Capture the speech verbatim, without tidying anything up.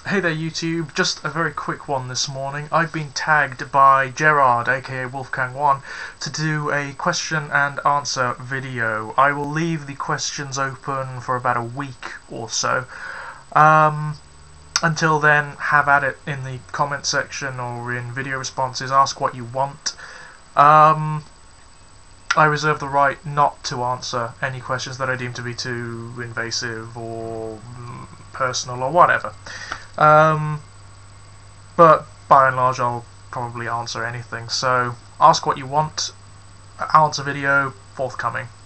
Hey there YouTube, just a very quick one this morning. I've been tagged by Gerard, aka Wolfgang one, to do a question and answer video. I will leave the questions open for about a week or so. Um, until then, have at it in the comment section or in video responses, ask what you want. Um, I reserve the right not to answer any questions that I deem to be too invasive or personal or whatever. Um, but by and large I'll probably answer anything, so ask what you want, answer video forthcoming.